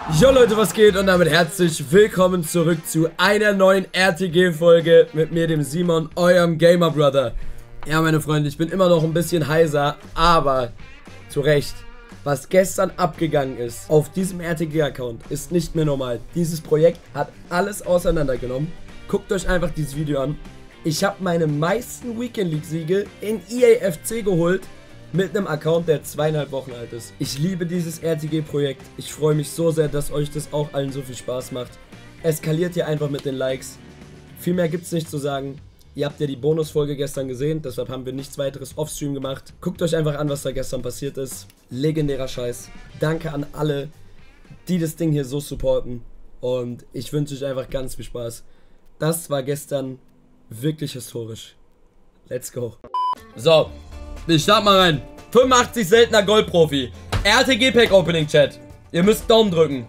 Jo Leute, was geht und damit herzlich willkommen zurück zu einer neuen RTG-Folge mit mir, dem Simon, eurem Gamer Brother. Ja, meine Freunde, ich bin immer noch ein bisschen heiser, aber zu Recht. Was gestern abgegangen ist auf diesem RTG-Account ist nicht mehr normal. Dieses Projekt hat alles auseinandergenommen. Guckt euch einfach dieses Video an. Ich habe meine meisten Weekend League-Siege in EA FC geholt. Mit einem Account, der 2,5 Wochen alt ist. Ich liebe dieses RTG-Projekt. Ich freue mich so sehr, dass euch das auch allen so viel Spaß macht. Eskaliert hier einfach mit den Likes. Viel mehr gibt es nicht zu sagen. Ihr habt ja die Bonusfolge gestern gesehen, deshalb haben wir nichts weiteres offstream gemacht. Guckt euch einfach an, was da gestern passiert ist. Legendärer Scheiß. Danke an alle, die das Ding hier so supporten. Und ich wünsche euch einfach ganz viel Spaß. Das war gestern wirklich historisch. Let's go. So. Ich start mal rein. 85 seltener Goldprofi. RTG Pack Opening Chat. Ihr müsst Daumen drücken.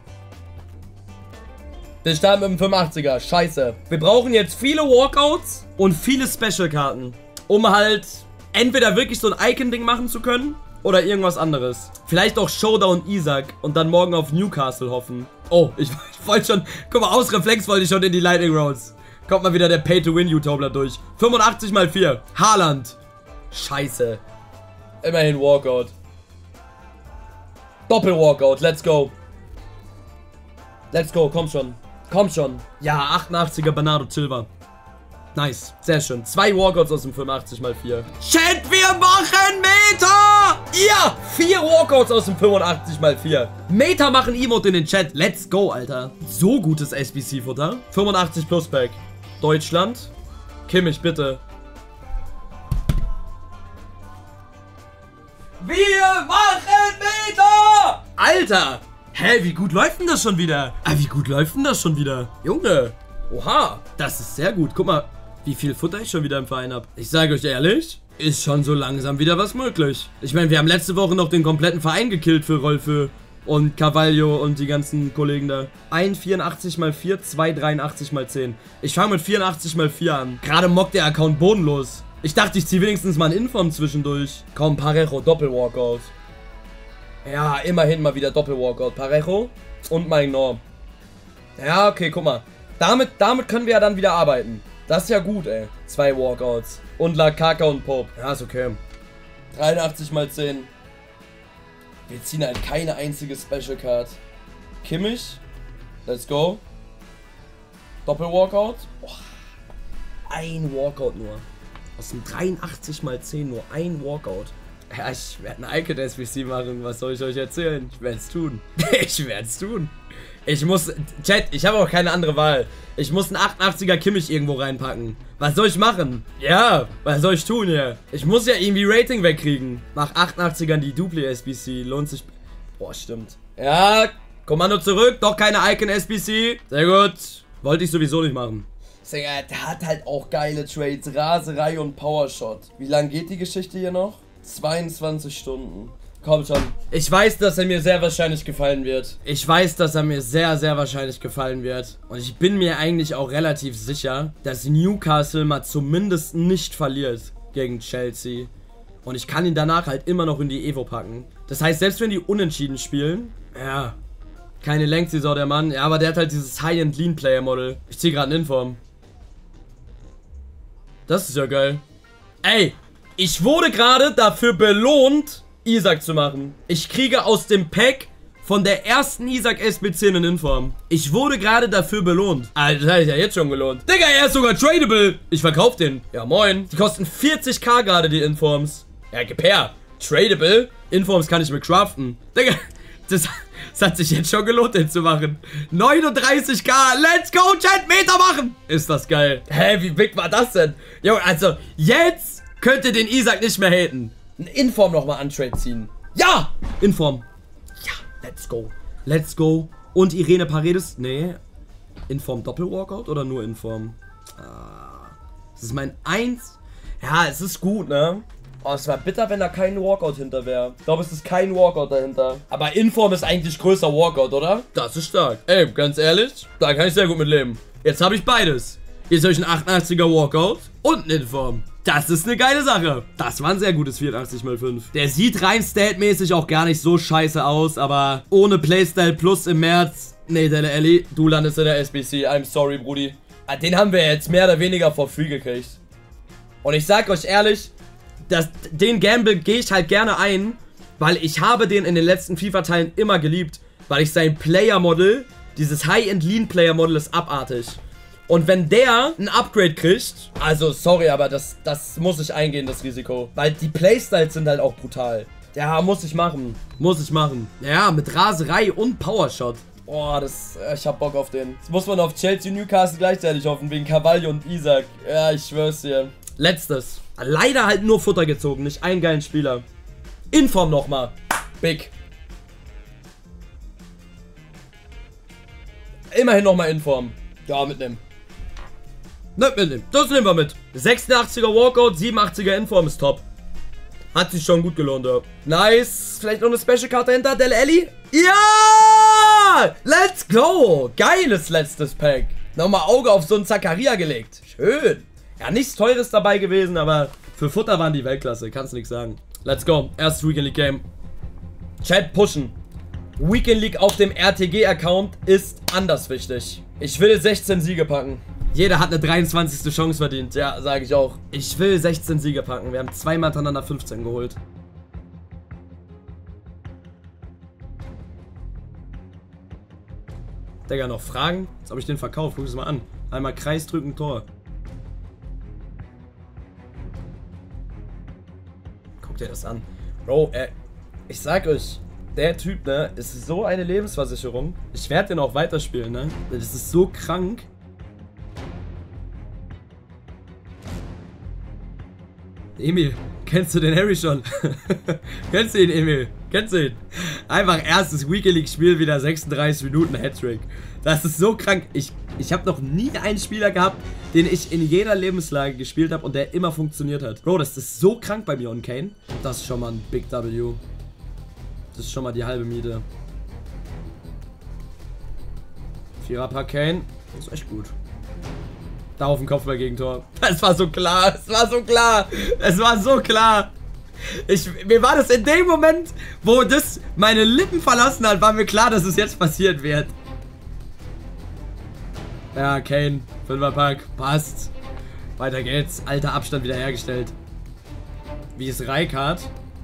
Wir starten mit dem 85er. Scheiße. Wir brauchen jetzt viele Walkouts und viele Special-Karten, um halt entweder wirklich so ein Icon-Ding machen zu können oder irgendwas anderes. Vielleicht auch Showdown Isaac und dann morgen auf Newcastle hoffen. Oh, ich wollte schon. Guck mal, aus Reflex wollte ich schon in die Lightning Roads. Kommt mal wieder der Pay-to-Win-YouTuber durch. 85 mal 4. Haaland. Scheiße. Immerhin Walkout. Doppel-Walkout. Let's go. Let's go. Komm schon. Komm schon. Ja, 88er Bernardo Silva. Nice. Sehr schön. 2 Walkouts aus dem 85 mal 4. Chat, wir machen Meta! Ja! 4 Walkouts aus dem 85 mal 4. Meta machen Emote in den Chat. Let's go, Alter. So gutes SBC-Futter. 85 plus Pack. Deutschland. Kimmich, bitte. Wir machen Meter! Alter! Hä, wie gut läuft denn das schon wieder? Wie gut läuft denn das schon wieder? Junge! Oha! Das ist sehr gut. Guck mal, wie viel Futter ich schon wieder im Verein habe. Ich sage euch ehrlich, ist schon so langsam wieder was möglich. Ich meine, wir haben letzte Woche noch den kompletten Verein gekillt für Rolfe und Carvalho und die ganzen Kollegen da. Ein 84 mal 4, 2 83 mal 10. Ich fange mit 84 mal 4 an. Gerade mockt der Account bodenlos. Ich dachte, ich ziehe wenigstens mal einen Inform zwischendurch. Komm, Parejo, Doppel-Walkout. Ja, immerhin mal wieder Doppel-Walkout. Parejo und Maignan. Ja, okay, guck mal. Damit können wir ja dann wieder arbeiten. Das ist ja gut, ey. 2 Walkouts. Und Lakaka und Pope. Ja, ist okay. 83 mal 10. Wir ziehen halt keine einzige Special Card. Kimmich. Let's go. Doppel-Walkout. Oh, ein Walkout nur. Aus dem 83 mal 10 nur ein Walkout. Ja, ich werde eine Icon SBC machen. Was soll ich euch erzählen? Ich werde es tun. Ich werde es tun. Ich muss... Chat, ich habe auch keine andere Wahl. Ich muss einen 88er Kimmich irgendwo reinpacken. Was soll ich machen? Ja, was soll ich tun hier? Ich muss ja irgendwie Rating wegkriegen. Mach 88ern die Dupli SBC. Lohnt sich... Boah, stimmt. Ja, Kommando zurück. Doch keine Icon SBC. Sehr gut. Wollte ich sowieso nicht machen. Der hat halt auch geile Trades, Raserei und Powershot. Wie lange geht die Geschichte hier noch? 22 Stunden. Komm schon. Ich weiß, dass er mir sehr wahrscheinlich gefallen wird. Ich weiß, dass er mir sehr, sehr wahrscheinlich gefallen wird. Und ich bin mir eigentlich auch relativ sicher, dass Newcastle mal zumindest nicht verliert gegen Chelsea. Und ich kann ihn danach halt immer noch in die Evo packen. Das heißt, selbst wenn die unentschieden spielen, ja, keine Längssaison der Mann. Ja, aber der hat halt dieses High-End-Lean-Player-Model. Ich ziehe gerade einen Inform. Das ist ja geil. Ey, ich wurde gerade dafür belohnt, Isaac zu machen. Ich kriege aus dem Pack von der ersten Isaac SBC einen Inform. Ich wurde gerade dafür belohnt. Alter, das habe ich ja jetzt schon gelohnt. Digga, er ist sogar tradable. Ich verkaufe den. Ja, moin. Die kosten 40k gerade, die Informs. Ja, gib her. Tradable? Informs kann ich mir craften. Digga, das hat sich jetzt schon gelohnt, den zu machen. 39k. Let's go, Chat. Meter machen. Ist das geil. Hä, wie big war das denn? Jo, also, jetzt könnt ihr den Isaac nicht mehr haten. Ein Inform nochmal an Trade ziehen. Ja! Inform. Ja, let's go. Let's go. Und Irene Paredes? Nee. Inform Doppel-Walkout oder nur Inform? Das ist mein 1. Ja, es ist gut, ne? Oh, es war bitter, wenn da kein Walkout hinter wäre. Ich glaube, es ist kein Walkout dahinter. Aber Inform ist eigentlich größer Walkout, oder? Das ist stark. Ey, ganz ehrlich, da kann ich sehr gut mit leben. Jetzt habe ich beides. Hier ist euch ein 88er Walkout und ein Inform. Das ist eine geile Sache. Das war ein sehr gutes 84x5. Der sieht rein statmäßig auch gar nicht so scheiße aus, aber ohne Playstyle Plus im März. Nee, Dele Alli, du landest in der SBC. I'm sorry, Brudi. Den haben wir jetzt mehr oder weniger for free gekriegt. Und ich sag euch ehrlich, den Gamble gehe ich halt gerne ein, weil ich habe den in den letzten FIFA-Teilen immer geliebt, weil ich sein Player-Model, dieses High-End-Lean-Player-Model ist abartig. Und wenn der ein Upgrade kriegt, also sorry, aber das muss ich eingehen, das Risiko. Weil die Playstyles sind halt auch brutal. Ja, muss ich machen. Muss ich machen. Ja, mit Raserei und Powershot. Oh, ich hab Bock auf den. Jetzt muss man auf Chelsea und Newcastle gleichzeitig hoffen, wegen Carvalho und Isaac. Ja, ich schwör's dir. Letztes. Leider halt nur Futter gezogen, nicht einen geilen Spieler. Inform nochmal. Big. Immerhin nochmal Inform. Ja, mitnehmen. Mitnehmen. Das nehmen wir mit. 86er Walkout, 87er Inform ist top. Hat sich schon gut gelohnt, ja. Nice. Vielleicht noch eine Special-Karte hinter Dele Alli? Ja! Let's go! Geiles letztes Pack. Nochmal Auge auf so einen Zakaria gelegt. Schön. Ja, nichts Teures dabei gewesen, aber für Futter waren die Weltklasse. Kannst nichts sagen. Let's go. Erstes Weekend League Game. Chat pushen. Weekend League auf dem RTG-Account ist anders wichtig. Ich will 16 Siege packen. Jeder hat eine 23. Chance verdient. Ja, sage ich auch. Ich will 16 Siege packen. Wir haben zweimal hintereinander 15 geholt. Digga, noch Fragen? Jetzt habe ich den verkauft. Guck es mal an. Einmal Kreis drücken, Tor. Guck dir das an. Bro, ich sag euch, der Typ, ne, ist so eine Lebensversicherung. Ich werde den auch weiterspielen, ne. Das ist so krank. Emil, kennst du den Harry schon? Kennst du ihn, Emil? Kennst du ihn? Einfach erstes Weekend League Spiel, wieder 36 Minuten Hattrick. Das ist so krank. Ich habe noch nie einen Spieler gehabt, den ich in jeder Lebenslage gespielt habe und der immer funktioniert hat. Bro, das ist so krank bei mir und Kane. Das ist schon mal ein Big W. Das ist schon mal die halbe Miete. 4er-Pack Kane. Das ist echt gut. Da auf dem Kopfball Gegentor. Das war so klar. Es war so klar. Es war so klar. Mir war das in dem Moment, wo das meine Lippen verlassen hat, war mir klar, dass es jetzt passieren wird. Ja, Kane. 5er-Pack. Passt. Weiter geht's. Alter Abstand wiederhergestellt. Wie ist Rijkaard?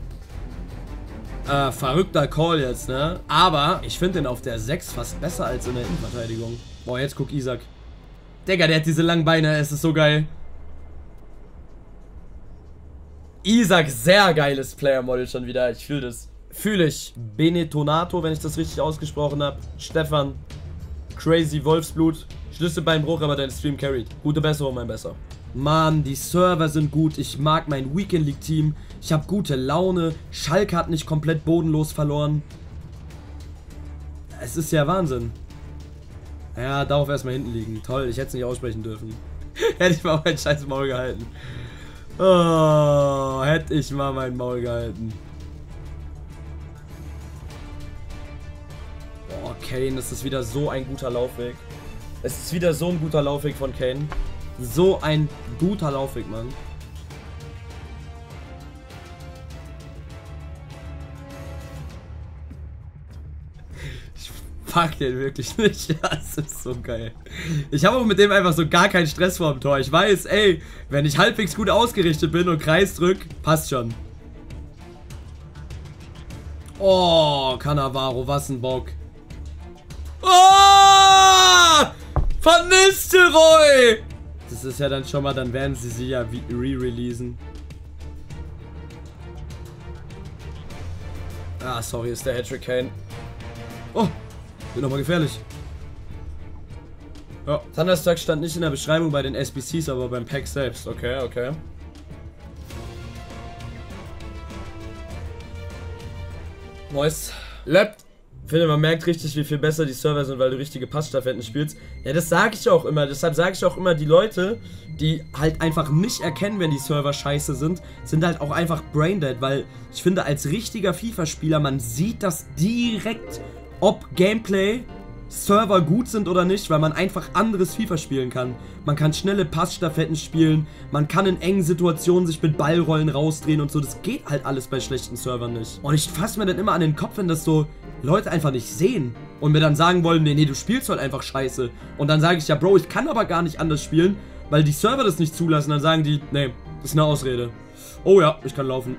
Verrückter Call jetzt, ne? Aber ich finde den auf der 6 fast besser als in der Innenverteidigung. Boah, jetzt guck Isaac. Digga, der hat diese langen Beine, es ist so geil. Isaac, sehr geiles Player-Model schon wieder, ich fühle das. Fühle ich. Benetonato, wenn ich das richtig ausgesprochen habe. Stefan, Crazy Wolfsblut. Schlüsselbeinbruch, aber dein Stream carried. Gute Besserung, mein Besser. Mann, die Server sind gut, ich mag mein Weekend League Team. Ich habe gute Laune, Schalke hat nicht komplett bodenlos verloren. Es ist ja Wahnsinn. Ja, darauf erstmal hinten liegen. Toll, ich hätte es nicht aussprechen dürfen. Hätte ich mal mein scheiß Maul gehalten. Oh, hätte ich mal mein Maul gehalten. Boah, Kane, das ist wieder so ein guter Laufweg. Es ist wieder so ein guter Laufweg von Kane. So ein guter Laufweg, Mann. Fuck den wirklich nicht. Das ist so geil. Ich habe auch mit dem einfach so gar keinen Stress vor dem Tor. Ich weiß, ey, wenn ich halbwegs gut ausgerichtet bin und Kreis drück, passt schon. Oh, Cannavaro, was ein Bock. Oh! Van Nistelrooy! Das ist ja dann schon mal, dann werden sie ja re-releasen. Ah, sorry, ist der Hattrick Kane. Oh! Wird nochmal gefährlich. Ja. Thunderstruck stand nicht in der Beschreibung bei den SBCs, aber beim Pack selbst. Okay, okay. Nice. Lebt. Ich finde, man merkt richtig, wie viel besser die Server sind, weil du richtige Passstaffetten spielst. Ja, das sage ich auch immer. Deshalb sage ich auch immer, die Leute, die halt einfach nicht erkennen, wenn die Server scheiße sind, sind halt auch einfach braindead, weil ich finde, als richtiger FIFA-Spieler, man sieht das direkt, ob Gameplay Server gut sind oder nicht, weil man einfach anderes FIFA spielen kann. Man kann schnelle Passstaffetten spielen, man kann in engen Situationen sich mit Ballrollen rausdrehen und so. Das geht halt alles bei schlechten Servern nicht. Und ich fasse mir dann immer an den Kopf, wenn das so Leute einfach nicht sehen und mir dann sagen wollen, nee, du spielst halt einfach scheiße. Und dann sage ich, ja Bro, ich kann aber gar nicht anders spielen, weil die Server das nicht zulassen. Dann sagen die, nee, das ist eine Ausrede. Oh ja, ich kann laufen.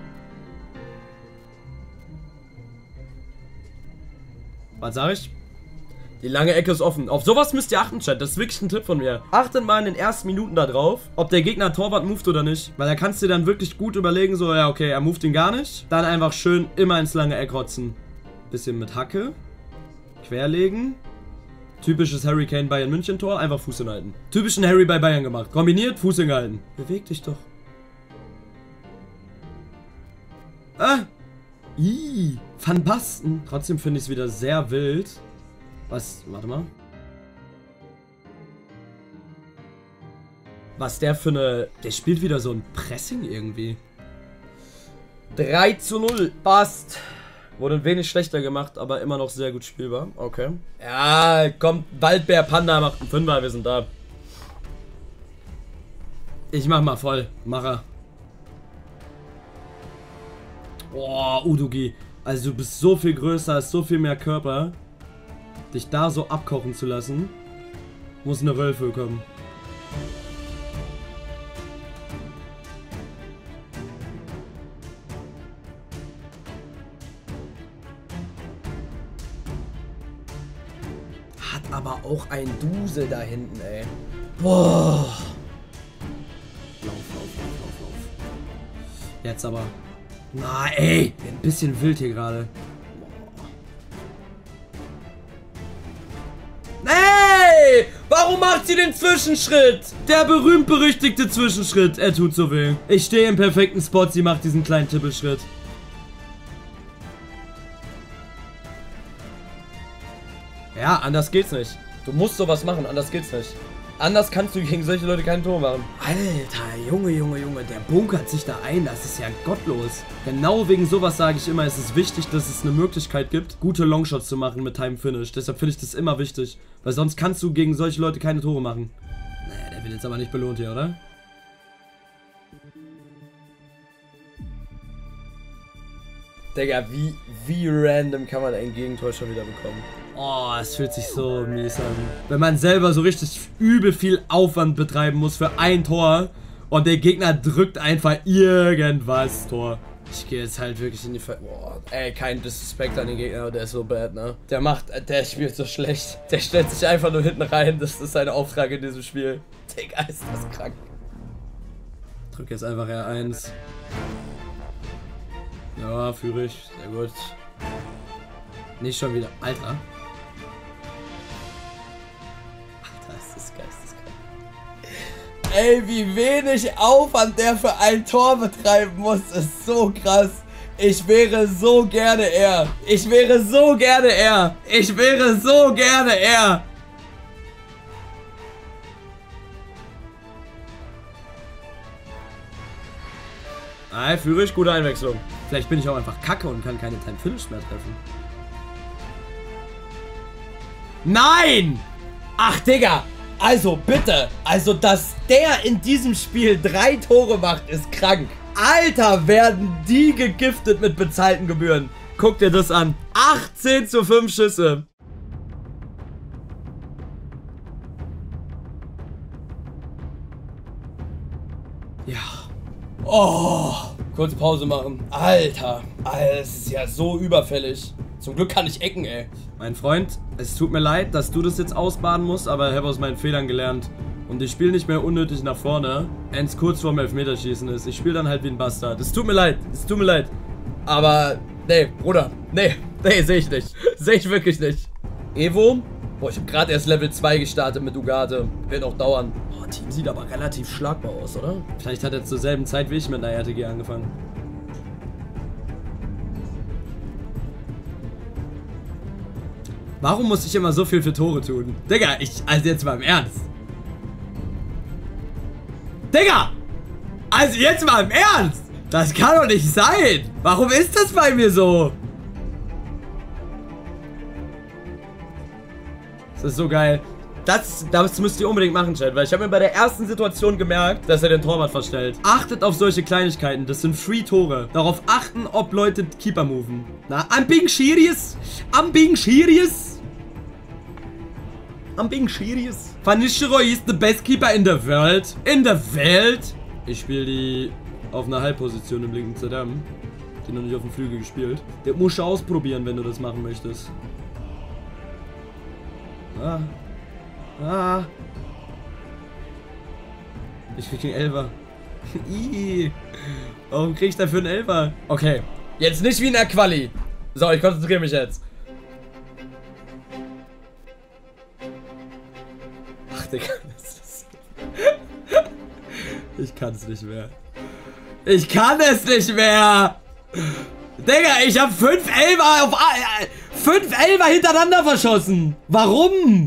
Was sag ich? Die lange Ecke ist offen. Auf sowas müsst ihr achten, Chat. Das ist wirklich ein Tipp von mir. Achtet mal in den ersten Minuten da drauf, ob der Gegner Torwart moved oder nicht. Weil da kannst du dir dann wirklich gut überlegen, so, ja, okay, er moved ihn gar nicht. Dann einfach schön immer ins lange Eck rotzen. Bisschen mit Hacke. Querlegen. Typisches Harry Kane Bayern München Tor. Einfach Fuß hinhalten. Typischen Harry bei Bayern gemacht. Kombiniert, Fuß hingehalten. Beweg dich doch. Ah. Ih. Van Basten. Trotzdem finde ich es wieder sehr wild. Was? Warte mal. Was der für eine... Der spielt wieder so ein Pressing irgendwie. 3:0. Passt. Wurde ein wenig schlechter gemacht, aber immer noch sehr gut spielbar. Okay. Ja, kommt. Waldbär Panda macht einen Fünfer. Wir sind da. Ich mach mal voll. Macher. Boah, Udogi. Also du bist so viel größer, hast so viel mehr Körper. Dich da so abkochen zu lassen, muss eine Wölfe kommen. Hat aber auch ein Dusel da hinten, ey. Boah. Lauf. Jetzt aber. Na, ey. Ein bisschen wild hier gerade. Hey! Warum macht sie den Zwischenschritt? Der berühmt-berüchtigte Zwischenschritt. Er tut so weh. Ich stehe im perfekten Spot. Sie macht diesen kleinen Tippelschritt. Ja, anders geht's nicht. Du musst sowas machen, anders geht's nicht. Anders kannst du gegen solche Leute kein Tor machen. Alter, Junge, der bunkert sich da ein. Das ist ja gottlos. Genau wegen sowas sage ich immer, es ist wichtig, dass es eine Möglichkeit gibt, gute Longshots zu machen mit Time Finish. Deshalb finde ich das immer wichtig. Weil sonst kannst du gegen solche Leute keine Tore machen. Naja, der wird jetzt aber nicht belohnt hier, oder? Digga, wie random kann man ein Gegentor schon wieder bekommen? Oh, es fühlt sich so mies an. Wenn man selber so richtig übel viel Aufwand betreiben muss für ein Tor und der Gegner drückt einfach irgendwas Tor. Ich gehe jetzt halt wirklich in die Boah, ey, kein Disrespect an den Gegner, der ist so bad, ne? Der spielt so schlecht. Der stellt sich einfach nur hinten rein. Das ist sein Auftrag in diesem Spiel. Digga, ist das krank. Drück jetzt einfach R1. Ja, führe ich. Sehr gut. Nicht schon wieder. Alter. Ey, wie wenig Aufwand der für ein Tor betreiben muss, ist so krass. Ich wäre so gerne er. Ich wäre so gerne er. Ich wäre so gerne er. Ey, führe ich, gute Einwechslung. Vielleicht bin ich auch einfach kacke und kann keine Time Finish mehr treffen. Nein! Ach, Digga! Also, bitte! Also, dass der in diesem Spiel 3 Tore macht, ist krank. Alter, werden die gegiftet mit bezahlten Gebühren. Guck dir das an. 18:5 Schüsse. Ja. Oh. Kurz Pause machen. Alter. Es ist ja so überfällig. Zum Glück kann ich ecken, ey. Mein Freund, es tut mir leid, dass du das jetzt ausbaden musst, aber ich habe aus meinen Fehlern gelernt. Und ich spiele nicht mehr unnötig nach vorne, wenn es kurz vorm Elfmeterschießen ist. Ich spiele dann halt wie ein Bastard. Es tut mir leid, Aber, nee, Bruder, nee, sehe ich nicht. Sehe ich wirklich nicht. Evo? Boah, ich habe gerade erst Level 2 gestartet mit Ugarte. Wird noch dauern. Boah, Team sieht aber relativ schlagbar aus, oder? Vielleicht hat er zur selben Zeit wie ich mit einer RTG angefangen. Warum muss ich immer so viel für Tore tun? Digga, also jetzt mal im Ernst. Digga! Also jetzt mal im Ernst! Das kann doch nicht sein! Warum ist das bei mir so? Das ist so geil. Das müsst ihr unbedingt machen, Chat, weil ich habe mir bei der ersten Situation gemerkt, dass er den Torwart verstellt. Achtet auf solche Kleinigkeiten, das sind Free Tore. Darauf achten, ob Leute Keeper moven. Na, I'm being serious. I'm being serious. I'm being serious. Van Nistelrooy ist the best keeper in the world. In the world. Ich spiele die auf einer Halbposition im linken ZM. Die noch nicht auf dem Flügel gespielt. Der musst du ausprobieren, wenn du das machen möchtest. Ah. Ah. Ich krieg einen Elfer. Ih. Warum krieg ich dafür einen Elfer? Okay. Jetzt nicht wie in der Quali. So, ich konzentriere mich jetzt. Ach, Digga. Ich kann es nicht mehr. Ich kann es nicht mehr. Digga, ich habe 5 Elfer auf 5 Elfer hintereinander verschossen. Warum?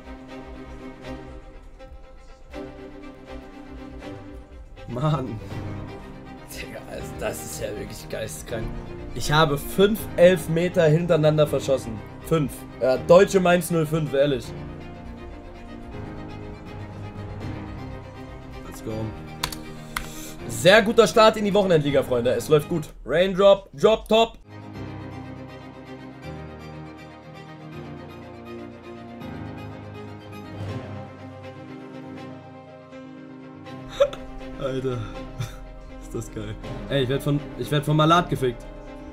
Mann. Digga, also das ist ja wirklich geisteskrank. Ich habe 5 Elfmeter hintereinander verschossen. 5. Ja, deutsche Mainz 05, ehrlich. Let's go. Sehr guter Start in die Wochenendliga, Freunde. Es läuft gut. Raindrop, Drop Top. Alter. Ist das geil. Ey, ich werd von Malat gefickt.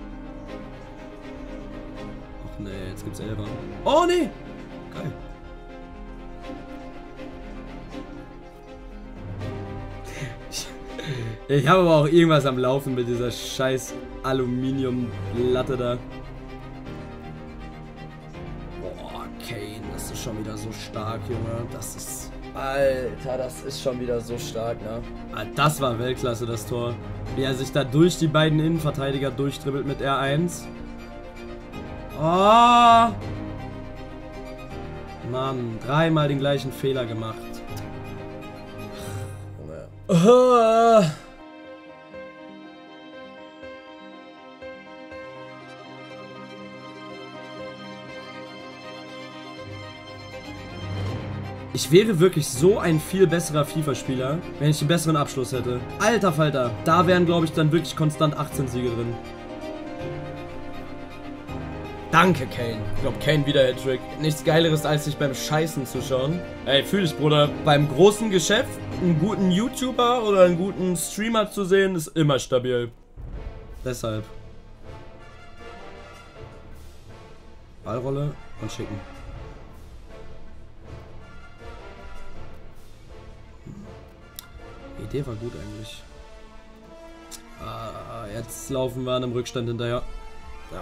Ach nee, jetzt gibt's Elfer. Oh nee! Geil. Ich habe aber auch irgendwas am Laufen mit dieser scheiß Aluminiumlatte da. Boah, Kane, das ist schon wieder so stark, Junge. Das ist... Alter, das ist schon wieder so stark, ne? Das war Weltklasse, das Tor. Wie er sich da durch die beiden Innenverteidiger durchdribbelt mit R1. Oh! Mann, 3-mal den gleichen Fehler gemacht. Oh. Ich wäre wirklich so ein viel besserer FIFA-Spieler, wenn ich einen besseren Abschluss hätte. Alter Falter, da wären, glaube ich, dann wirklich konstant 18 Siege drin. Danke, Kane. Ich glaube, Kane wieder Hattrick. Nichts Geileres, als sich beim Scheißen zu schauen. Ey, fühl dich, Bruder. Beim großen Geschäft einen guten YouTuber oder einen guten Streamer zu sehen, ist immer stabil. Deshalb. Ballrolle und schicken. Die Idee war gut eigentlich. Jetzt laufen wir an einem Rückstand hinterher. Ja.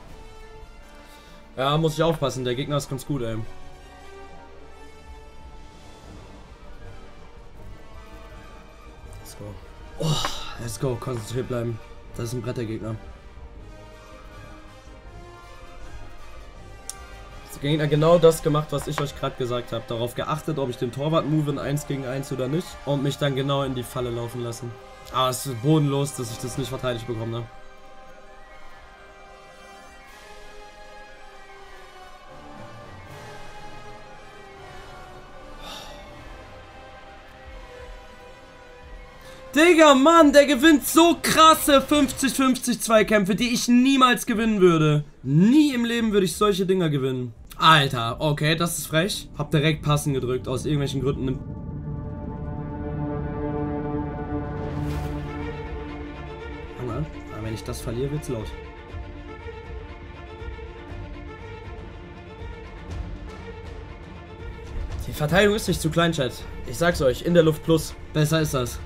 Ja, muss ich aufpassen. Der Gegner ist ganz gut, ey. Let's go. Oh, let's go. Konzentriert bleiben. Das ist ein Brett, der Gegner. Der Gegner genau das gemacht, was ich euch gerade gesagt habe. Darauf geachtet, ob ich den Torwart move in 1 gegen 1 oder nicht. Und mich dann genau in die Falle laufen lassen. Aber es ist bodenlos, dass ich das nicht verteidigt bekomme, ne? Digga, Mann, der gewinnt so krasse 50-50 Zweikämpfe, die ich niemals gewinnen würde. Nie im Leben würde ich solche Dinger gewinnen. Alter, okay, das ist frech. Hab direkt passen gedrückt, aus irgendwelchen Gründen. Aber wenn ich das verliere, wird's laut. Die Verteidigung ist nicht zu klein, Chat. Ich sag's euch, in der Luft plus. Besser ist das.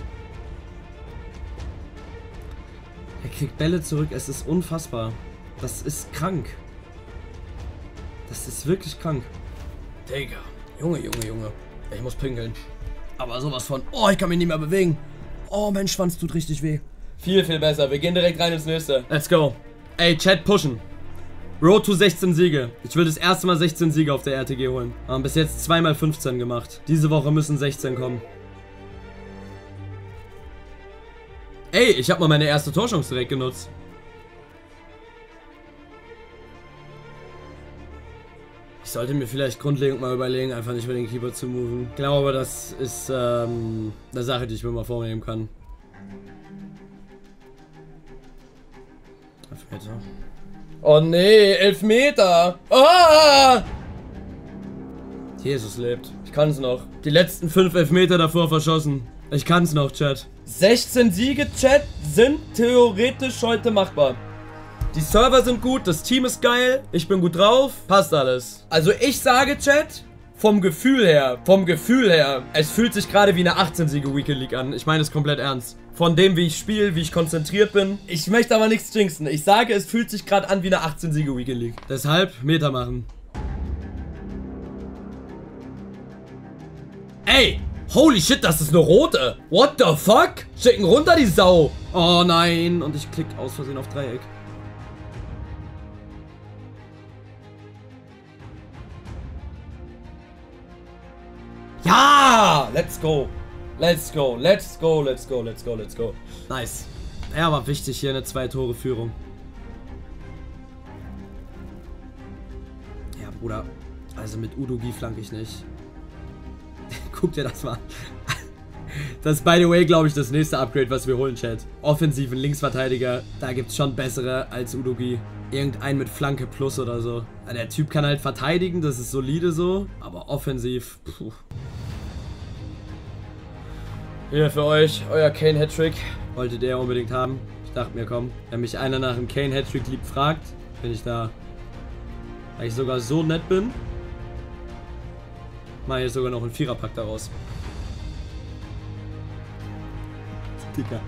Er kriegt Bälle zurück, es ist unfassbar. Das ist krank. Das ist wirklich krank. Digga. Junge, Junge, Junge. Ich muss pinkeln. Aber sowas von. Oh, ich kann mich nicht mehr bewegen. Oh, mein Schwanz tut richtig weh. Viel, viel besser. Wir gehen direkt rein ins nächste. Let's go. Ey, Chat pushen. Road to 16 Siege. Ich will das erste Mal 16 Siege auf der RTG holen. Haben bis jetzt zweimal 15 gemacht. Diese Woche müssen 16 kommen. Ey, ich habe mal meine erste Torchance direkt genutzt. Ich sollte mir vielleicht grundlegend mal überlegen, einfach nicht mehr den Keeper zu moven. Ich glaube, das ist eine Sache, die ich mir mal vornehmen kann. Elfmeter. Oh nee, Elfmeter! Ah! Jesus lebt. Ich kann es noch. Die letzten 5 Elfmeter davor verschossen. Ich kann es noch, Chat. 16 Siege, Chat, sind theoretisch heute machbar. Die Server sind gut, das Team ist geil, ich bin gut drauf, passt alles. Also ich sage, Chat, vom Gefühl her, es fühlt sich gerade wie eine 18-Siege-Weekend League an. Ich meine es komplett ernst. Von dem, wie ich spiele, wie ich konzentriert bin. Ich möchte aber nichts jinxen. Ich sage, es fühlt sich gerade an wie eine 18-Siege-Weekend League. Deshalb Meter machen. Ey! Holy shit, das ist eine rote! What the fuck? Schicken runter die Sau! Oh nein! Und ich klick aus Versehen auf Dreieck. Ja! Let's go! Let's go, let's go, let's go, let's go, let's go. Nice. Ja, war wichtig hier eine 2-Tore-Führung. Ja, Bruder. Also mit Udogie flanke ich nicht. Guck dir das mal an. Das ist, by the way, glaube ich, das nächste Upgrade, was wir holen, Chat. Offensiven Linksverteidiger, da gibt es schon bessere als Udogie. Irgendein mit Flanke plus oder so. Der Typ kann halt verteidigen, das ist solide so. Aber offensiv, puh. Hier für euch, euer Kane-Hattrick. Wolltet ihr unbedingt haben. Ich dachte mir, komm, wenn mich einer nach einem Kane-Hattrick lieb fragt, bin ich da. Weil ich sogar so nett bin, mache ich sogar noch einen Viererpack daraus. Dicker.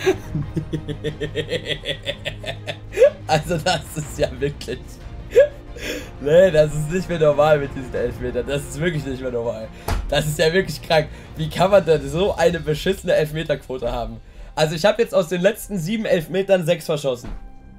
Also das ist ja wirklich... Nee, das ist nicht mehr normal mit diesen Elfmetern. Das ist wirklich nicht mehr normal. Das ist ja wirklich krank. Wie kann man denn so eine beschissene Elfmeterquote haben? Also ich habe jetzt aus den letzten 7 Elfmetern 6 verschossen.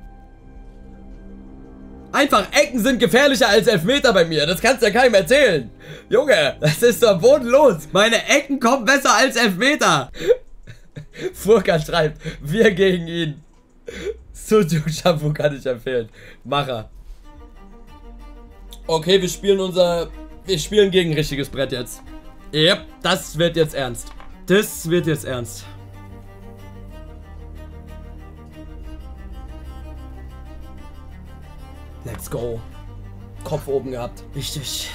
Einfach Ecken sind gefährlicher als Elfmeter bei mir. Das kannst du ja keinem erzählen. Junge, das ist doch bodenlos. Meine Ecken kommen besser als Elfmeter. Furkan schreibt, wir gegen ihn. Sujuk Shampoo kann ich empfehlen. Macher. Okay, wir spielen gegen ein richtiges Brett jetzt. Yep, das wird jetzt ernst. Das wird jetzt ernst. Let's go. Kopf oben gehabt. Wichtig.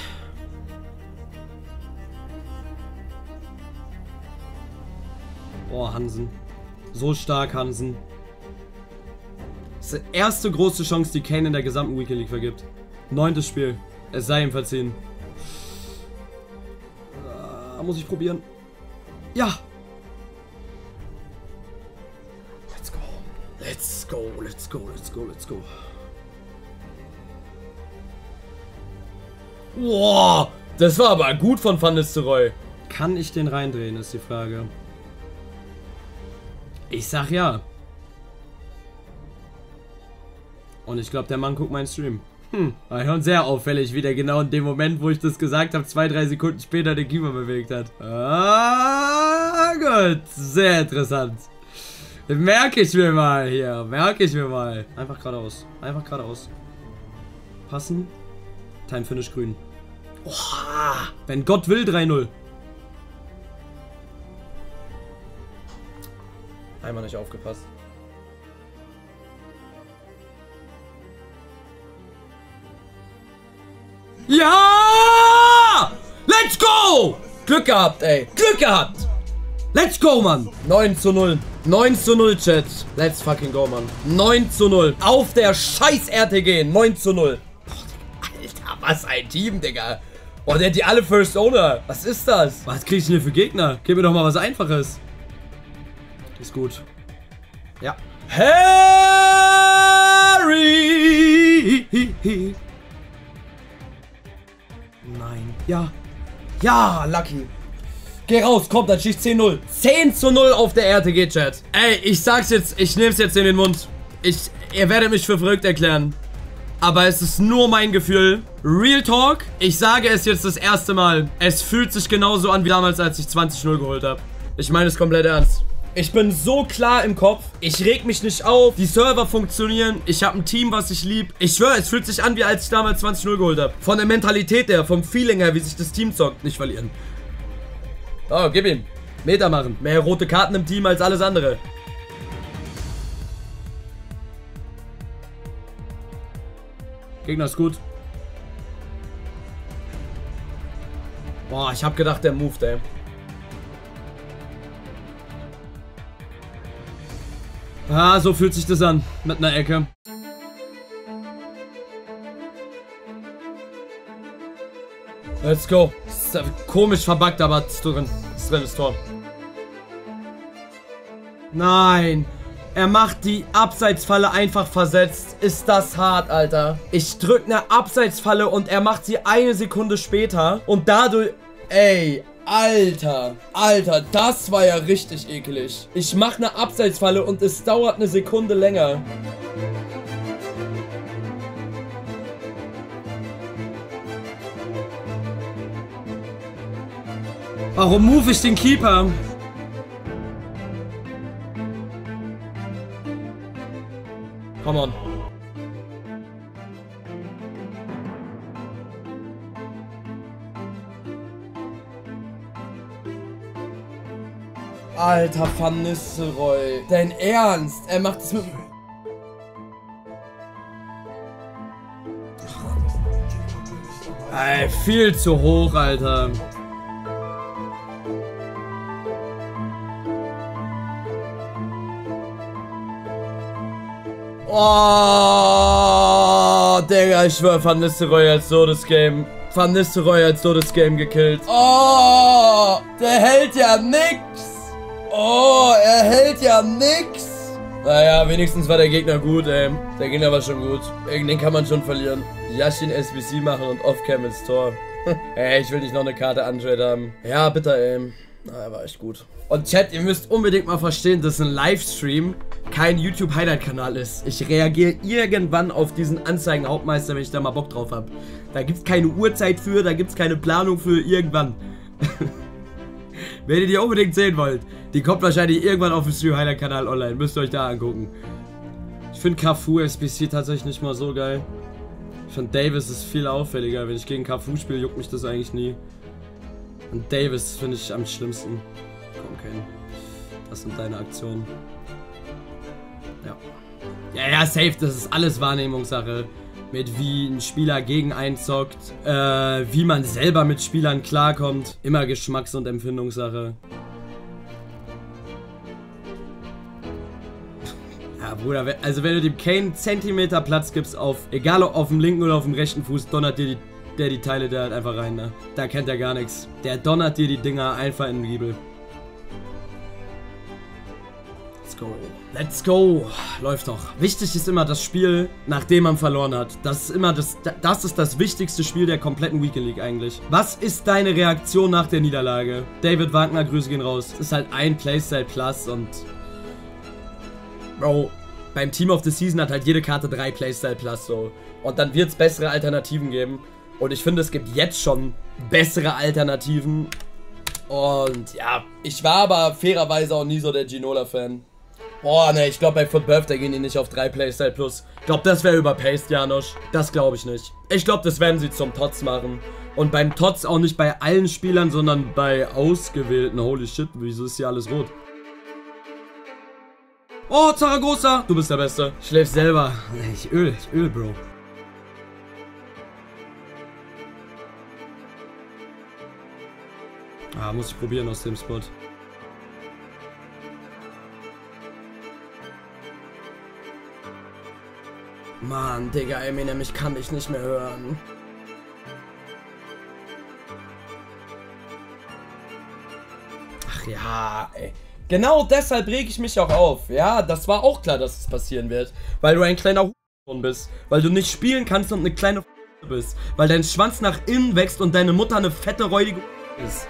Boah, Hansen. So stark, Hansen. Das ist die erste große Chance, die Kane in der gesamten Weekend League vergibt. 9. Spiel. Es sei ihm verziehen. Muss ich probieren. Ja. Let's go. Let's go, let's go, let's go, let's go. Wow, das war aber gut von Van Nistelrooy. Kann ich den reindrehen, ist die Frage. Ich sag ja. Und ich glaube, der Mann guckt meinen Stream. War schon sehr auffällig, wie der genau in dem Moment, wo ich das gesagt habe, 2-3 Sekunden später den Keeper bewegt hat. Ah, gut. Sehr interessant. Merke ich mir mal hier. Merke ich mir mal. Einfach geradeaus. Einfach geradeaus. Passen. Time Finish grün. Oha. Wenn Gott will, 3-0. Einmal nicht aufgepasst. Ja! Let's go! Glück gehabt, ey. Glück gehabt. Let's go, Mann. 9:0. 9:0, Chat. Let's fucking go, Mann. 9:0. Auf der scheiß RTG. 9:0. Boah, Alter, was ein Team, Digga. Boah, der hat die alle First Owner. Was ist das? Was krieg ich denn hier für Gegner? Gib mir doch mal was Einfaches. Ist gut. Ja. Harry! Nein. Ja. Ja, Lucky. Geh raus, komm, dann schießt 10:0. 10:0 auf der RTG-Chat. Ey, ich sag's jetzt, ich nehm's jetzt in den Mund. Ihr werdet mich für verrückt erklären. Aber es ist nur mein Gefühl. Real Talk, ich sage es jetzt das erste Mal. Es fühlt sich genauso an wie damals, als ich 20:0 geholt habe. Ich meine es komplett ernst. Ich bin so klar im Kopf. Ich reg mich nicht auf. Die Server funktionieren. Ich habe ein Team, was ich lieb. Ich schwöre, es fühlt sich an, wie als ich damals 20-0 geholt habe. Von der Mentalität her, vom Feeling her, wie sich das Team zockt. Nicht verlieren. Oh, gib ihm. Meter machen. Mehr rote Karten im Team als alles andere. Gegner ist gut. Boah, ich hab gedacht, der moved, ey. Ah, so fühlt sich das an. Mit einer Ecke. Let's go. Ist komisch verbuggt, aber ist drin. Ist drin, ist Tor. Nein. Er macht die Abseitsfalle einfach versetzt. Ist das hart, Alter. Ich drück eine Abseitsfalle und er macht sie eine Sekunde später. Und dadurch... Ey, Alter. Alter, das war ja richtig eklig. Ich mach eine Abseitsfalle und es dauert eine Sekunde länger. Warum move ich den Keeper? Come on. Alter, Van Nistelrooy. Dein Ernst? Er macht es mit... Ey, viel zu hoch, Alter. Oh, Digga, ich schwör, Van Nistelrooy hat so das Game. Van Nistelrooy hat so das Game gekillt. Oh, der hält ja nix. Oh, er hält ja nix. Naja, wenigstens war der Gegner gut, ey. Der Gegner war schon gut. Den kann man schon verlieren. Yashin SBC machen und Off-Cam ins Tor. Ey, ich will nicht noch eine Karte Untrade haben. Ja, bitte, ey. Na, er war echt gut. Und Chat, ihr müsst unbedingt mal verstehen, dass ein Livestream kein YouTube-Highlight-Kanal ist. Ich reagiere irgendwann auf diesen Anzeigen-Hauptmeister, wenn ich da mal Bock drauf habe. Da gibt es keine Uhrzeit für, da gibt es keine Planung für irgendwann. Wenn ihr die unbedingt sehen wollt, die kommt wahrscheinlich irgendwann auf dem Stream-Highlight-Kanal online. Müsst ihr euch da angucken. Ich finde Cafu SBC tatsächlich nicht mal so geil. Ich finde Davis ist viel auffälliger. Wenn ich gegen Cafu spiele, juckt mich das eigentlich nie. Und Davis finde ich am schlimmsten. Komm, Kane. Das sind deine Aktionen. Ja. Ja, safe. Das ist alles Wahrnehmungssache. Mit wie ein Spieler gegen einen zockt. Wie man selber mit Spielern klarkommt. Immer Geschmacks- und Empfindungssache. Ja, Bruder. Also wenn du dem Kane Zentimeter Platz gibst egal ob auf dem linken oder auf dem rechten Fuß, donnert dir die Teile da halt einfach rein, ne? Da kennt er gar nichts. Der donnert dir die Dinger einfach in den Giebel. Let's go. Let's go. Läuft doch. Wichtig ist immer das Spiel, nachdem man verloren hat. Das ist immer das ist das wichtigste Spiel der kompletten Weekend League eigentlich. Was ist deine Reaktion nach der Niederlage? David Wagner, Grüße gehen raus. Es ist halt ein Playstyle Plus und... Bro, beim Team of the Season hat halt jede Karte 3 Playstyle Plus so. Und dann wird es bessere Alternativen geben. Und ich finde, es gibt jetzt schon bessere Alternativen. Und ja, ich war aber fairerweise auch nie so der Ginola-Fan. Boah, ne, ich glaube bei Foot Birthday gehen die nicht auf 3 Playstyle Plus. Ich glaube, das wäre überpaced, Janosch. Das glaube ich nicht. Ich glaube, das werden sie zum Tots machen. Und beim Tots auch nicht bei allen Spielern, sondern bei ausgewählten. Holy shit, wieso ist hier alles rot? Oh, Zaragoza, du bist der Beste. Schläfst selber. Ich öl, Bro. Ah, muss ich probieren aus dem Spot. Mann, Digga, Eminem, ich kann dich nicht mehr hören. Ach ja, ey. Genau deshalb reg ich mich auch auf. Ja, das war auch klar, dass es passieren wird. Weil du ein kleiner Hurensohn bist. Weil du nicht spielen kannst und eine kleine bist. Weil dein Schwanz nach innen wächst und deine Mutter eine fette, räudige ist.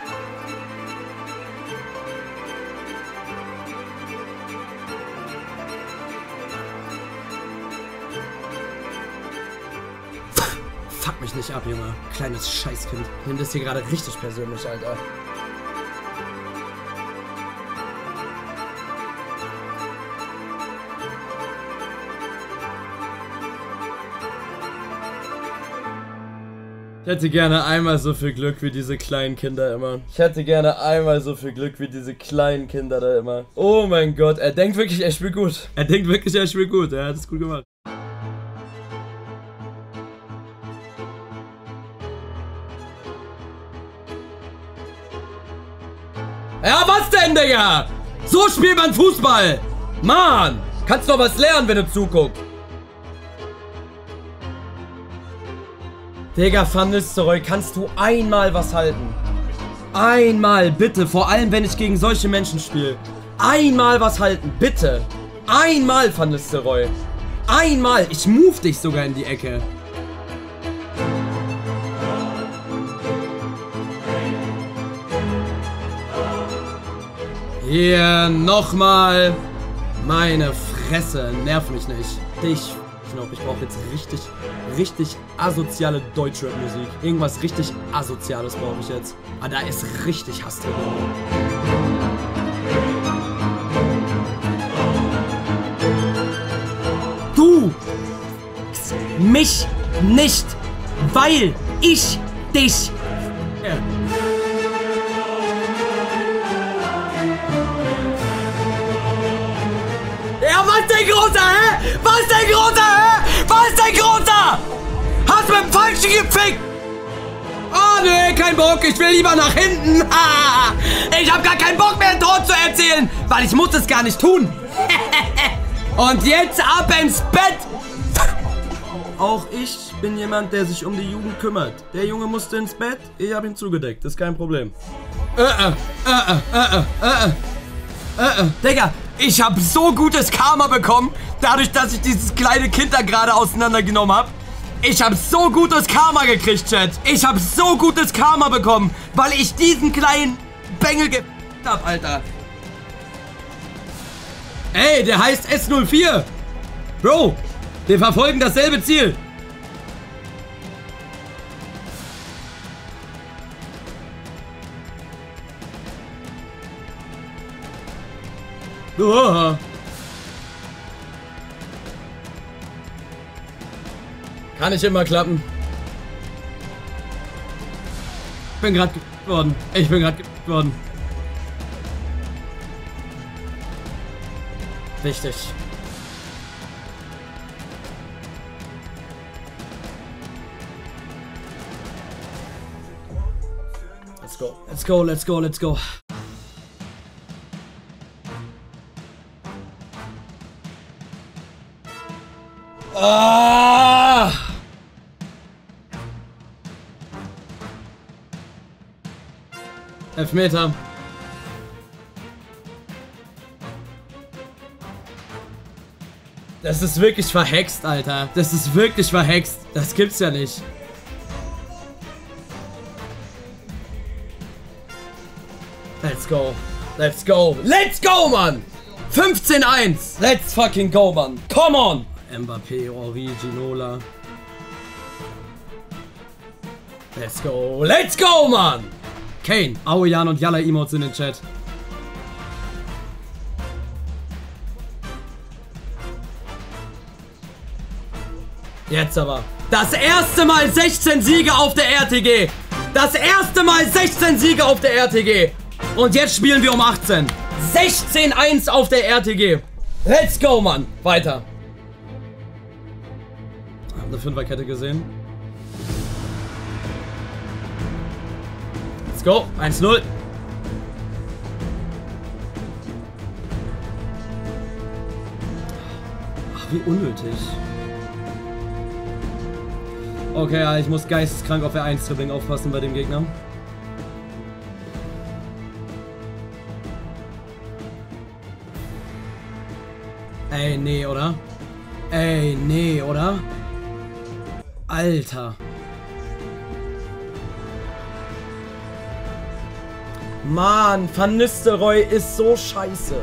Fuck mich nicht ab, Junge. Kleines Scheißkind. Ich nehm das hier gerade richtig persönlich, Alter. Ich hätte gerne einmal so viel Glück wie diese kleinen Kinder immer. Ich hätte gerne einmal so viel Glück wie diese kleinen Kinder da immer. Oh mein Gott, er denkt wirklich, er spielt gut. Er denkt wirklich, er spielt gut. Er hat es gut gemacht. Ja, was denn, Digga? So spielt man Fußball. Mann, kannst doch was lernen, wenn du zuguckst. Digga, Van Nistelrooy, kannst du einmal was halten? Einmal, bitte. Vor allem, wenn ich gegen solche Menschen spiele. Einmal was halten, bitte. Einmal, Van Nistelrooy. Einmal. Ich move dich sogar in die Ecke. Hier, nochmal. Meine Fresse, nerv mich nicht. Ich brauche jetzt richtig asoziale Deutschrap-Musik. Irgendwas richtig Asoziales brauche ich jetzt. Ah, da ist richtig Hass drin. Du mich nicht, weil ich dich... Ja. Ja, was denn Großer, hä? Was denn Großer, hä? Was denn Großer? Hast mit dem Falschen gefickt? Oh, nee, kein Bock. Ich will lieber nach hinten. Ich hab gar keinen Bock mehr, ein Tor zu erzählen, weil ich muss es gar nicht tun. Und jetzt ab ins Bett. Auch ich bin jemand, der sich um die Jugend kümmert. Der Junge musste ins Bett. Ich hab ihn zugedeckt. Das ist kein Problem. Digga, ich hab so gutes Karma bekommen, dadurch, dass ich dieses kleine Kind da gerade auseinandergenommen hab. Ich hab so gutes Karma gekriegt, Chat. Ich hab so gutes Karma bekommen, weil ich diesen kleinen Bengel hab, Alter. Ey, der heißt S04. Bro, wir verfolgen dasselbe Ziel. Oh. Kann nicht immer klappen. Ich bin gerade worden. Ich bin gerade worden. Wichtig. Let's go. Let's go, let's go, let's go. Ah! Elfmeter. Das ist wirklich verhext, Alter. Das ist wirklich verhext. Das gibt's ja nicht. Let's go. Let's go. Let's go, Mann! 15-1. Let's fucking go, Mann. Come on! Mbappé, Henry, Ginola. Let's go. Let's go, Mann! Kane, Aoyan und Yalla Emotes in den Chat. Jetzt aber. Das erste Mal 16 Siege auf der RTG. Das erste Mal 16 Siege auf der RTG. Und jetzt spielen wir um 18. 16-1 auf der RTG. Let's go, Mann. Weiter. Haben eine Fünferkette gesehen. Let's go. 1-0. Ach, wie unnötig. Okay, ja, ich muss geisteskrank auf R1-Dribbling aufpassen bei dem Gegner. Ey, nee, oder? Ey, nee, oder? Alter. Mann, Van Nistelrooy ist so scheiße.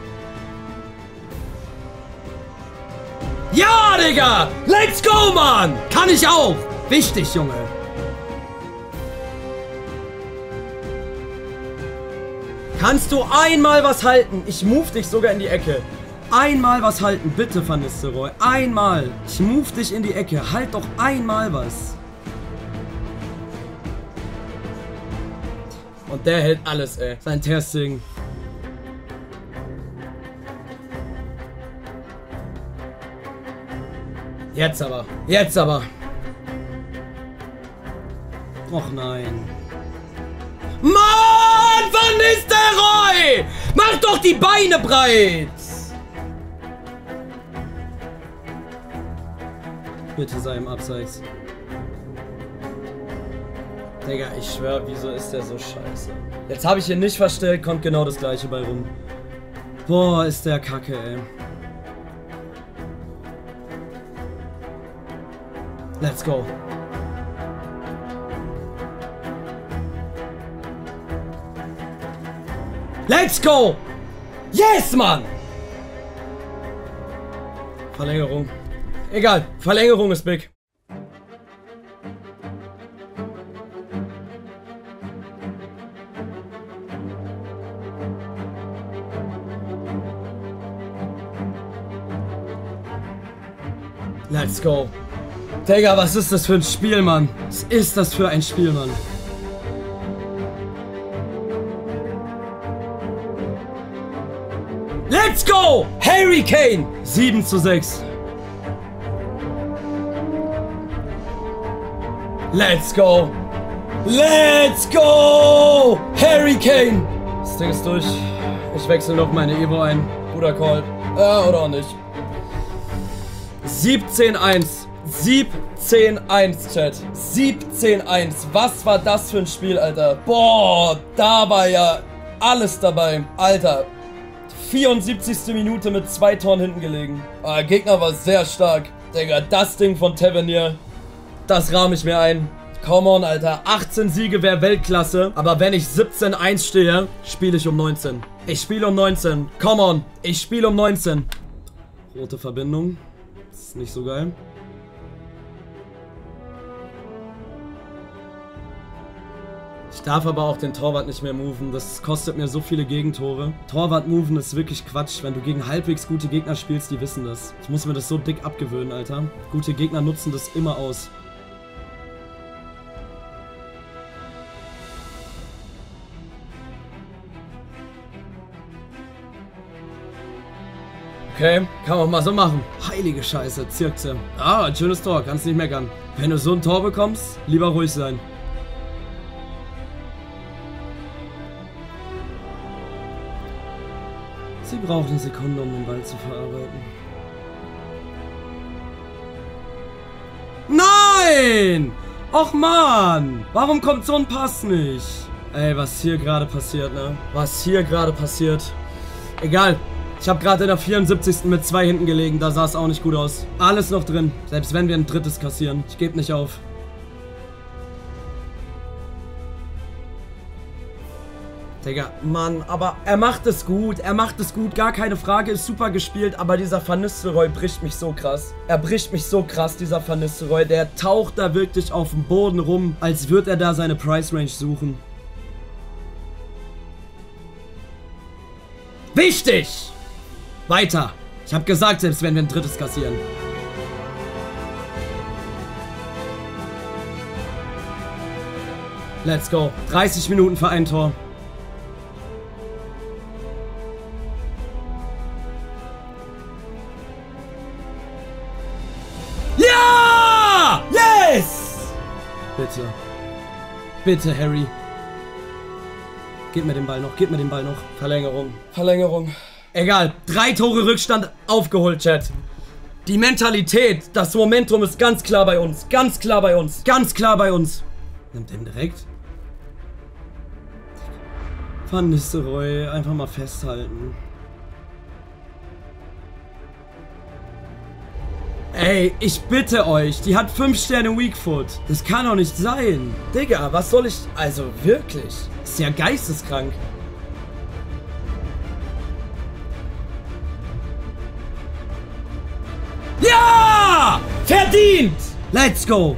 Ja, Digga! Let's go, Mann! Kann ich auch! Wichtig, Junge. Kannst du einmal was halten? Ich move dich sogar in die Ecke. Einmal was halten, bitte, Van Nistelrooy. Einmal. Ich move dich in die Ecke. Halt doch einmal was. Und der hält alles, ey. Sein Testing. Jetzt aber. Jetzt aber. Och nein. Mann, wann ist der Roy? Mach doch die Beine breit. Bitte sei im Abseits. Digga, ich schwör, wieso ist der so scheiße? Jetzt habe ich ihn nicht verstellt, kommt genau das gleiche bei rum. Boah, ist der kacke, ey. Let's go. Let's go! Yes, Mann! Verlängerung. Egal, Verlängerung ist big. Let's go. Digga, was ist das für ein Spiel, Mann? Was ist das für ein Spiel, Mann? Let's go! Harry Kane! 7:6. Let's go! Let's go! Harry Kane! Das Ding ist durch. Ich wechsle noch meine Evo ein. Guter Call. Oder auch nicht. 17:1. 17:1, Chat. 17:1. Was war das für ein Spiel, Alter? Boah, da war ja alles dabei. Alter. 74. Minute mit 2 Toren hinten gelegen. Der Gegner war sehr stark. Digga, das Ding von Tavernier, das rahme ich mir ein. Come on, Alter. 18 Siege wäre Weltklasse. Aber wenn ich 17:1 stehe, spiele ich um 19. Ich spiele um 19. Come on. Ich spiele um 19. Rote Verbindung. Das ist nicht so geil. Ich darf aber auch den Torwart nicht mehr moven. Das kostet mir so viele Gegentore. Torwart moven ist wirklich Quatsch. Wenn du gegen halbwegs gute Gegner spielst, die wissen das. Ich muss mir das so dick abgewöhnen, Alter. Gute Gegner nutzen das immer aus. Okay, kann man mal so machen. Heilige Scheiße, Zirkse. Ah, ein schönes Tor, kannst nicht meckern. Wenn du so ein Tor bekommst, lieber ruhig sein. Sie braucht eine Sekunde, um den Ball zu verarbeiten. Nein! Och Mann! Warum kommt so ein Pass nicht? Ey, was hier gerade passiert, ne? Was hier gerade passiert. Egal. Ich habe gerade in der 74. mit 2 hinten gelegen. Da sah es auch nicht gut aus. Alles noch drin. Selbst wenn wir ein drittes kassieren. Ich gebe nicht auf. Digga, Mann, aber er macht es gut. Er macht es gut, gar keine Frage. Ist super gespielt, aber dieser Van Nistelrooy bricht mich so krass. Er bricht mich so krass, dieser Van Nistelrooy. Der taucht da wirklich auf dem Boden rum, als würde er da seine Price Range suchen. Wichtig! Weiter. Ich habe gesagt, selbst wenn wir ein drittes kassieren. Let's go. 30 Minuten für ein Tor. Ja! Yes! Bitte. Bitte, Harry. Gib mir den Ball noch. Gib mir den Ball noch. Verlängerung. Verlängerung. Egal. 3 Tore Rückstand aufgeholt, Chat. Die Mentalität, das Momentum ist ganz klar bei uns. Ganz klar bei uns. Ganz klar bei uns. Nimmt den direkt. Van Nistelrooy, einfach mal festhalten. Ey, ich bitte euch, die hat 5 Sterne Weakfoot. Das kann doch nicht sein. Digga, was soll ich... Also wirklich. Ist ja geisteskrank. Ja! Verdient! Let's go!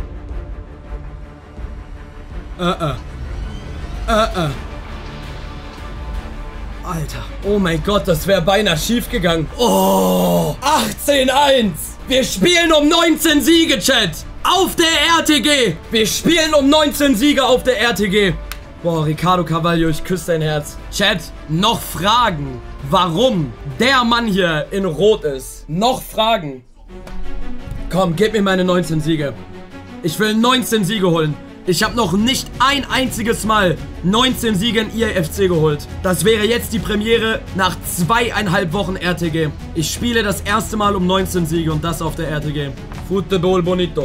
Alter. Oh mein Gott, das wäre beinahe schief gegangen. Oh! 18:1! Wir spielen um 19 Siege, Chat! Auf der RTG! Wir spielen um 19 Siege auf der RTG! Boah, Ricardo Carvalho, ich küsse dein Herz. Chat, noch Fragen, warum der Mann hier in Rot ist. Noch Fragen. Komm, gib mir meine 19 Siege. Ich will 19 Siege holen. Ich habe noch nicht ein einziges Mal 19 Siege in EAFC geholt. Das wäre jetzt die Premiere nach 2,5 Wochen RTG. Ich spiele das erste Mal um 19 Siege und das auf der RTG. Fútbol bonito.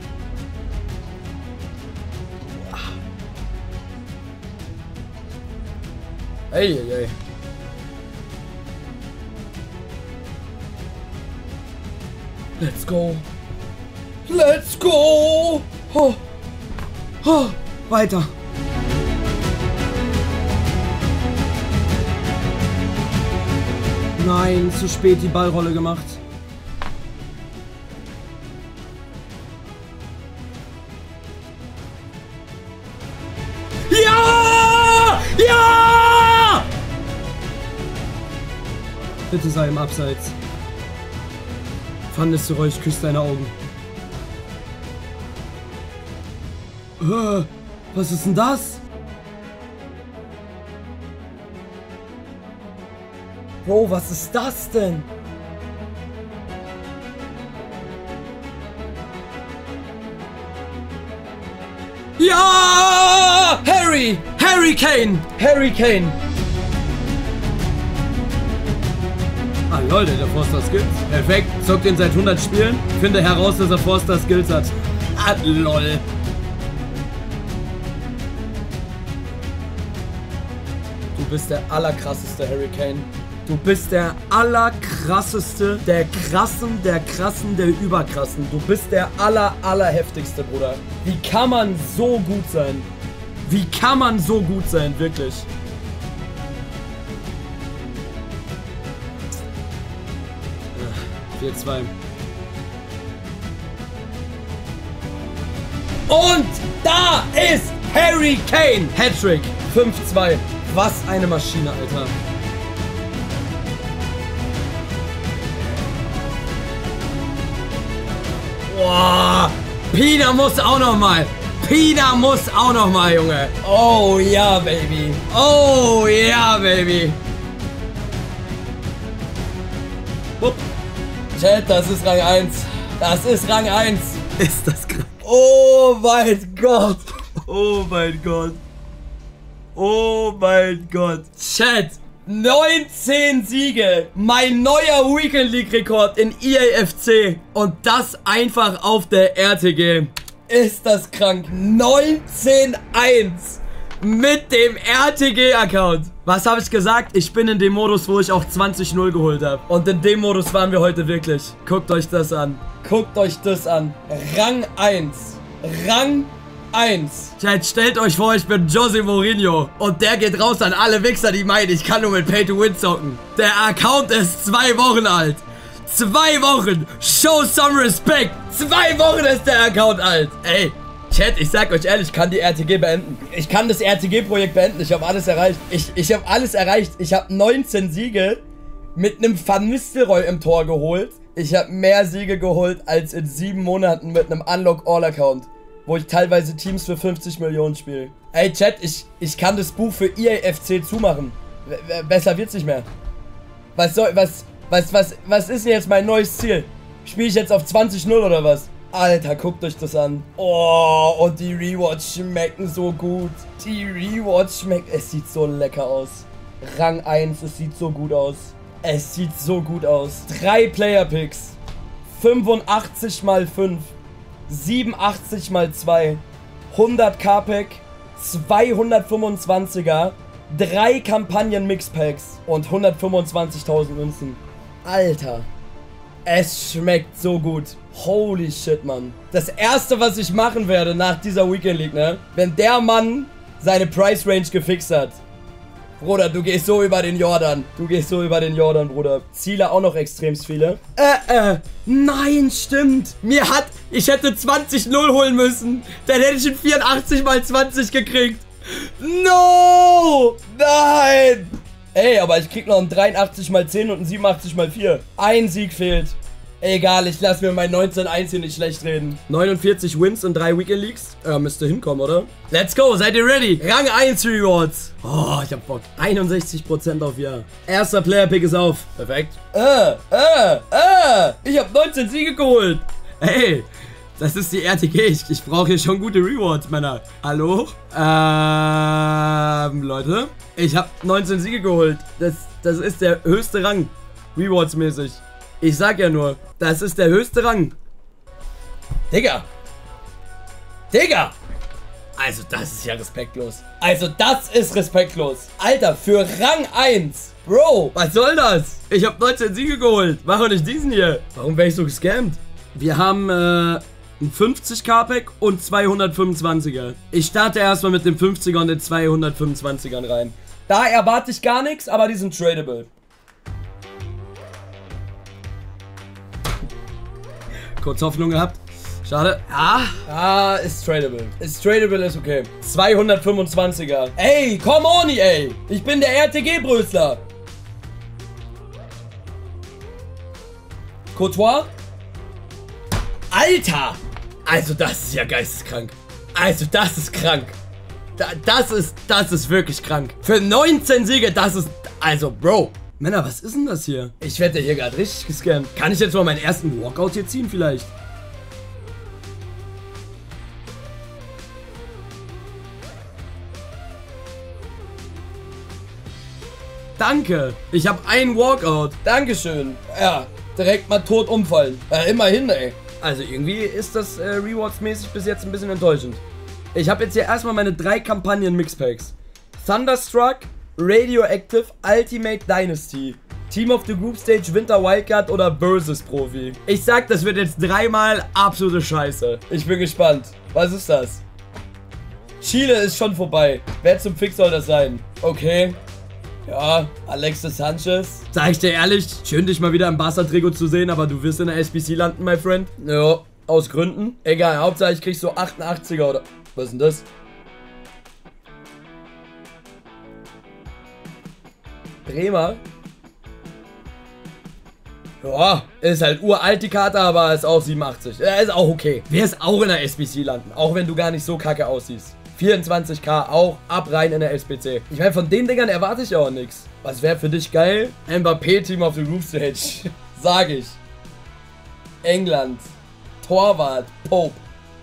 Ey, ey, ey. Let's go. Let's go. Oh. Oh. Weiter. Nein, zu spät die Ballrolle gemacht. Ja! Ja! Bitte sei im Abseits. Van Nistelrooy, ich küsse deine Augen. Was ist denn das? Bro, was ist das denn? Ja! Harry! Harry Kane! Harry Kane! Ah lol, der Forster Skills. Perfekt, zockt ihn seit 100 Spielen. Finde heraus, dass er Forster Skills hat. Ah lol. Du bist der allerkrasseste, Harry Kane. Du bist der allerkrasseste, der Krassen, der Überkrassen. Du bist der allerheftigste, Bruder. Wie kann man so gut sein? Wie kann man so gut sein, wirklich? Ja, 4-2. Und da ist Harry Kane. Hattrick. 5-2. Was eine Maschine, Alter. Boah. Pina muss auch noch mal. Pina muss auch noch mal, Junge. Oh ja, Baby. Oh ja, Baby. Wupp. Chat, das ist Rang 1. Das ist Rang 1. Ist das krank? Oh mein Gott. Oh mein Gott. Oh mein Gott. Chat. 19 Siege. Mein neuer Weekend League Rekord in EAFC. Und das einfach auf der RTG. Ist das krank. 19-1. Mit dem RTG-Account. Was habe ich gesagt? Ich bin in dem Modus, wo ich auch 20-0 geholt habe. Und in dem Modus waren wir heute wirklich. Guckt euch das an. Guckt euch das an. Rang 1. Rang 1. Chat, stellt euch vor, ich bin Jose Mourinho. Und der geht raus an alle Wichser, die meinen, ich kann nur mit Pay to Win zocken. Der Account ist 2 Wochen alt. 2 Wochen. Show some respect. 2 Wochen ist der Account alt. Ey. Chat, ich sag euch ehrlich, ich kann die RTG beenden. Ich kann das RTG-Projekt beenden. Ich habe alles erreicht. Ich habe alles erreicht. Ich habe 19 Siege mit einem Van Nistelrooy im Tor geholt. Ich habe mehr Siege geholt als in 7 Monaten mit einem Unlock-All-Account, wo ich teilweise Teams für 50 Millionen spiele. Ey, Chat, ich kann das Buch für EAFC zumachen. Besser wird's nicht mehr. Was ist denn jetzt mein neues Ziel? Spiele ich jetzt auf 20-0 oder was? Alter, guckt euch das an. Oh, und die Rewards schmecken so gut. Die Rewards schmecken... Es sieht so lecker aus. Rang 1, es sieht so gut aus. Es sieht so gut aus. 3 Player Picks. 85 mal 5. 87 mal 2. 100 K-Pack. 225er. 3 Kampagnen Mixpacks. Und 125.000 Münzen. Alter. Es schmeckt so gut. Holy shit, Mann. Das erste, was ich machen werde nach dieser Weekend League, ne? Wenn der Mann seine Price Range gefixt hat. Bruder, du gehst so über den Jordan. Du gehst so über den Jordan, Bruder. Ziele auch noch extremst viele. Nein, stimmt. Ich hätte 20-0 holen müssen. Dann hätte ich einen 84 mal 20 gekriegt. No! Nein! Ey, aber ich krieg noch einen 83 mal 10 und einen 87 mal 4. Ein Sieg fehlt. Egal, ich lasse mir mein 19-1 hier nicht schlecht reden. 49 Wins und 3 Weekend Leagues. Ja, müsste hinkommen, oder? Let's go, seid ihr ready? Rang 1 Rewards. Oh, ich hab Bock. 61% auf Ja. Erster Player-Pick ist auf. Perfekt. Ich hab 19 Siege geholt. Hey, das ist die RTG. Ich brauche hier schon gute Rewards, Männer. Hallo? Leute. Ich hab 19 Siege geholt. Das ist der höchste Rang. Rewards-mäßig. Ich sag ja nur, das ist der höchste Rang. Digga. Digga. Also das ist ja respektlos. Also das ist respektlos. Alter, für Rang 1. Bro, was soll das? Ich hab 19 Siege geholt. Warum nicht diesen hier? Warum wäre ich so gescammt? Wir haben ein 50k-Pack und 225er. Ich starte erstmal mit dem 50er und den 225ern rein. Da erwarte ich gar nichts, aber die sind tradable. Kurz Hoffnung gehabt. Schade. Ja, ist tradable. Ist tradable, ist okay. 225er. Ey, come on, ey. Ich bin der RTG-Brösler. Courtois. Alter. Also das ist ja geisteskrank. Also das ist krank. Das ist wirklich krank. Für 19 Siege, das ist... Also, Bro. Männer, was ist denn das hier? Ich werde hier gerade richtig gescammt. Kann ich jetzt mal meinen ersten Walkout hier ziehen vielleicht? Danke. Ich habe einen Walkout. Dankeschön. Ja, direkt mal tot umfallen. Immerhin, ey. Also irgendwie ist das Rewards-mäßig bis jetzt ein bisschen enttäuschend. Ich habe jetzt hier erstmal meine 3 Kampagnen-Mixpacks. Thunderstruck, Radioactive, Ultimate Dynasty. Team of the Group Stage, Winter Wildcard oder Versus Profi. Ich sag, das wird jetzt 3-mal absolute Scheiße. Ich bin gespannt. Was ist das? Chile ist schon vorbei. Wer zum Fix soll das sein? Okay. Ja, Alexis Sanchez. Sag ich dir ehrlich, schön dich mal wieder im Barca-Trikot zu sehen, aber du wirst in der SBC landen, my friend. Ja, aus Gründen. Egal, Hauptsache ich krieg so 88er oder... Was ist denn das? Bremer. Ja, ist halt uralt die Karte, aber ist auch 87. Ist auch okay. Wirst auch in der SBC landen, auch wenn du gar nicht so kacke aussiehst. 24k auch, ab rein in der SBC. Ich meine, von den Dingern erwarte ich auch nichts. Was wäre für dich geil? Mbappé Team of the Group Stage. Sag ich. England. Torwart. Pope.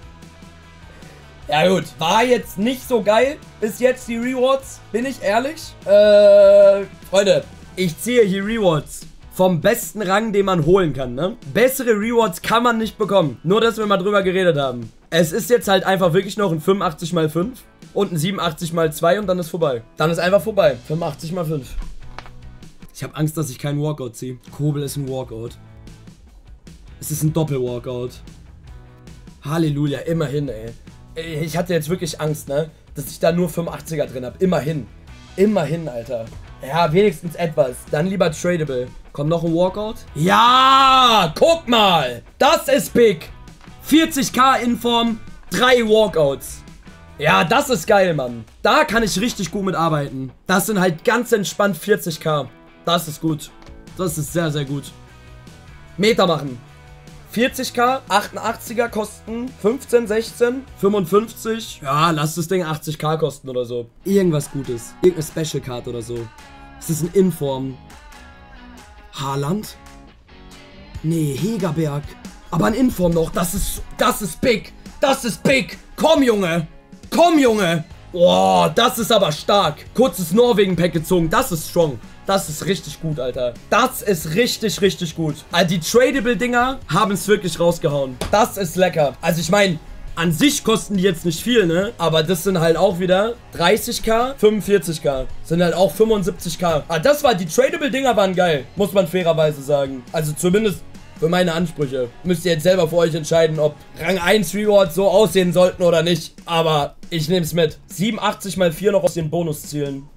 Ja gut, war jetzt nicht so geil bis jetzt die Rewards, bin ich ehrlich. Freunde, ich ziehe hier Rewards vom besten Rang, den man holen kann, ne? Bessere Rewards kann man nicht bekommen. Nur, dass wir mal drüber geredet haben. Es ist jetzt halt einfach wirklich noch ein 85x5 und ein 87x2 und dann ist vorbei. Dann ist einfach vorbei. 85x5. Ich habe Angst, dass ich keinen Walkout ziehe. Kobel ist ein Walkout. Es ist ein Doppel-Walkout. Halleluja, immerhin, ey. Ich hatte jetzt wirklich Angst, ne? Dass ich da nur 85er drin habe. Immerhin. Immerhin, Alter. Ja, wenigstens etwas. Dann lieber tradable. Kommt noch ein Walkout? Ja! Guck mal! Das ist big! 40k in Form, 3 Walkouts. Ja, das ist geil, Mann. Da kann ich richtig gut mit arbeiten. Das sind halt ganz entspannt 40k. Das ist gut. Das ist sehr, sehr gut. Meter machen. 40k, 88er kosten 15, 16, 55. Ja, lass das Ding 80k kosten oder so. Irgendwas Gutes. Irgendeine Special Card oder so. Es ist ein Inform. Haaland? Nee, Hegerberg. Aber ein Inform noch. Das ist big. Das ist big. Komm, Junge. Komm, Junge. Boah, das ist aber stark. Kurzes Norwegen-Pack gezogen. Das ist strong. Das ist richtig gut, Alter. Das ist richtig, richtig gut. Also die Tradable-Dinger haben es wirklich rausgehauen. Das ist lecker. Also ich meine, an sich kosten die jetzt nicht viel, ne? Aber das sind halt auch wieder 30k, 45k. Sind halt auch 75k. Ah, die Tradable-Dinger waren geil. Muss man fairerweise sagen. Also zumindest für meine Ansprüche. Müsst ihr jetzt selber für euch entscheiden, ob Rang 1 Rewards so aussehen sollten oder nicht. Aber ich nehme es mit. 87x4 noch aus den Bonuszielen.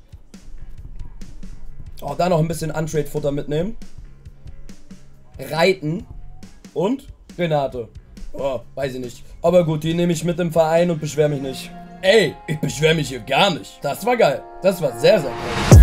Oh, da noch ein bisschen Untrade-Futter mitnehmen. Reiten. Und Renate. Oh, weiß ich nicht. Aber gut, die nehme ich mit im Verein und beschwere mich nicht. Ey, ich beschwere mich hier gar nicht. Das war geil. Das war sehr, sehr geil.